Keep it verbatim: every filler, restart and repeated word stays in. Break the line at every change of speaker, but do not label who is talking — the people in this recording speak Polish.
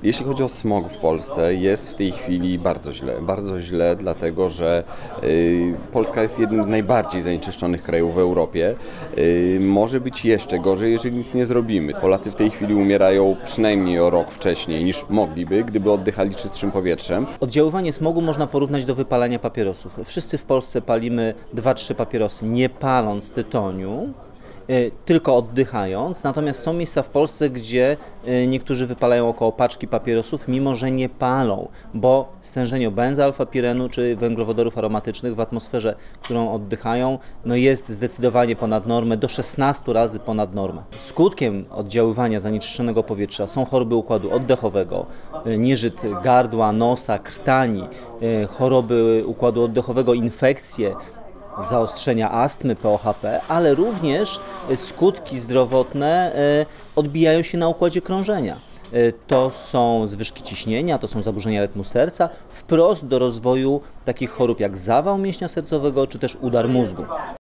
Jeśli chodzi o smog w Polsce, jest w tej chwili bardzo źle. Bardzo źle, dlatego że y, Polska jest jednym z najbardziej zanieczyszczonych krajów w Europie. Y, może być jeszcze gorzej, jeżeli nic nie zrobimy. Polacy w tej chwili umierają przynajmniej o rok wcześniej niż mogliby, gdyby oddychali czystszym powietrzem.
Oddziaływanie smogu można porównać do wypalania papierosów. Wszyscy w Polsce palimy dwa trzy papierosy, nie paląc tytoniu, tylko oddychając, natomiast są miejsca w Polsce, gdzie niektórzy wypalają około paczki papierosów, mimo że nie palą, bo stężenie benzoalfa-pirenu czy węglowodorów aromatycznych w atmosferze, którą oddychają, no jest zdecydowanie ponad normę, do szesnastu razy ponad normę. Skutkiem oddziaływania zanieczyszczonego powietrza są choroby układu oddechowego, nieżyt gardła, nosa, krtani, choroby układu oddechowego, infekcje, zaostrzenia astmy, P O H P, ale również skutki zdrowotne odbijają się na układzie krążenia. To są zwyżki ciśnienia, to są zaburzenia rytmu serca, wprost do rozwoju takich chorób jak zawał mięśnia sercowego czy też udar mózgu.